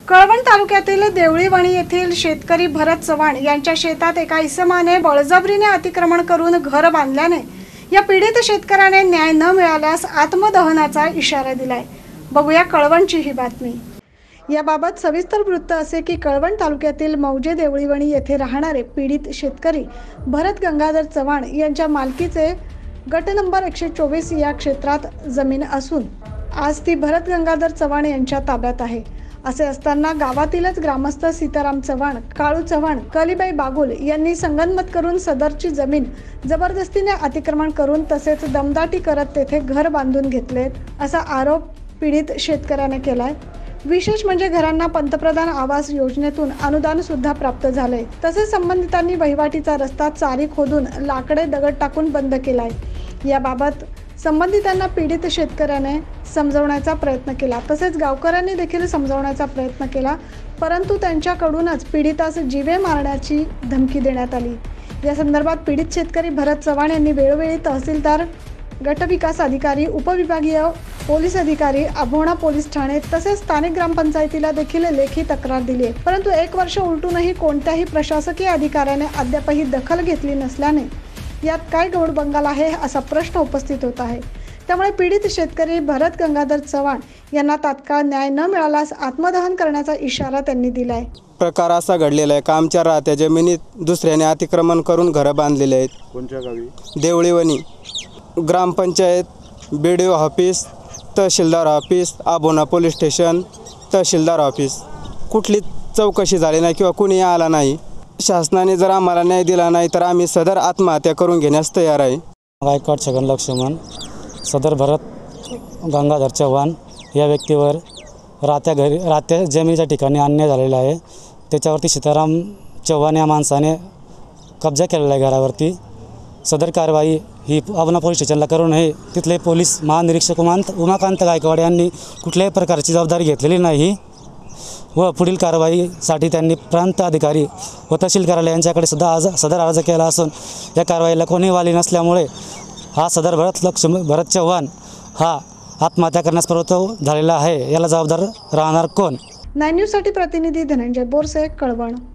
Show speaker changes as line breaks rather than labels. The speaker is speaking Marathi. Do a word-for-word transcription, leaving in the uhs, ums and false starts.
कळवण तालुक्यातील देवळीवणी येथील शेतकरी भरत चव्हाण यांच्या शेतात एका इसमाने बळजबरीने अतिक्रमण करून घर बांधल्याने या पीडित शेतकऱ्याने न्याय न मिळाल्यास आत्मदहनाचा इशारा दिलाय। बघूया कळवणची ही बातमी। याबाबत सविस्तर वृत्त असे की कळवण तालुक्यातील मौजे देवळीवणी येथे राहणारे पीडित शेतकरी भरत गंगाधर चव्हाण यांच्या मालकीचे गट नंबर एकशे चोवीस या क्षेत्रात जमीन असून आज ती भरत गंगाधर चव्हाण यांच्या ताब्यात आहे। असे असताना गावातीलच ग्रामस्थ सीताराम चव्हाण, काळू चव्हाण, कलीबाई बागुल यांनी संगनमत करून सदरची जमीन जबरदस्तीने अतिक्रमण करून तसेच दमदाटी करत तेथे घर बांधून घेतले असा आरोप पीडित शेतकऱ्याने केलाय। विशेष म्हणजे घरांना पंतप्रधान आवास योजनेतून अनुदान सुद्धा प्राप्त झाले। तसेच संबंधितांनी वहिवाटीचा रस्ता चारी खोदून लाकडे दगड टाकून बंद केलाय। याबाबत संबंधितांना पीडित शेतकऱ्याने समजवण्याचा प्रयत्न केला, तसेच गावकऱ्यांनी देखील समजवण्याचा प्रयत्न केला, परंतु त्यांच्याकडूनच पीडितास जीवे मारण्याची धमकी देण्यात आली। या संदर्भात पीडित शेतकरी भरत चव्हाण यांनी वेळोवेळी तहसीलदार, गटविकास अधिकारी, उपविभागीय पोलीस अधिकारी, आभोणा पोलीस ठाणे तसेच स्थानिक ग्रामपंचायतीला देखील लेखी तक्रार दिली आहे, परंतु एक वर्ष उलटूनही कोणत्याही प्रशासकीय अधिकाऱ्याने अद्यापही दखल घेतली नसल्याने यात काय गोड बंगाल आहे असा प्रश्न उपस्थित होत आहे। त्यामुळे पीडित शेतकरी भरत गंगाधर चव्हाण यांना तात्काळ न्याय न मिळाल्यास आत्मदहन करण्याचा इशारा त्यांनी दिलाय।
प्रकार असा घडलेला आहे का आमच्या राहत्या जमिनीत दुसऱ्याने अतिक्रमण करून घरं बांधलेले आहेत।
कोणत्या गावी?
Devlivani gram panchayat, BDO office, tehsildar office, Abhona police station, tehsildar office, कुठली चौकशी झाली नाही किंवा कुणी आला नाही। शासनाने जर आम्हाला न्याय दिला नाही तर आम्ही सदर आत्महत्या करून घेण्यास तयार आहे।
गायकवाड छगन लक्ष्मण, सदर भरत गंगाधर चव्हाण या व्यक्तीवर राहत्या घरी राहत्या जमिनीच्या ठिकाणी अन्याय झालेला आहे। त्याच्यावरती सीताराम चव्हाण या माणसाने कब्जा केलेला आहे घरावरती। सदर कारवाई ही आभोणा पोलीस स्टेशनला करू नये। तिथले पोलीस महानिरीक्षक उमांत उमाकांत गायकवाड यांनी कुठल्याही प्रकारची जबाबदारी घेतलेली नाही व पुढील कारवाईसाठी त्यांनी प्रांत अधिकारी व तहसील कार्यालय यांच्याकडे सुद्धा आज सदर अर्ज केला असून या कारवाईला कोणी वाली नसल्यामुळे हा सदर भरत लक्ष्मण भरत चव्हाण हा आत्महत्या करण्यास प्रवृत्त झालेला आहे। याला जबाबदार राहणार कोण?
नाइन न्यूज साठी प्रतिनिधी धनंजय बोरसे, कळवण।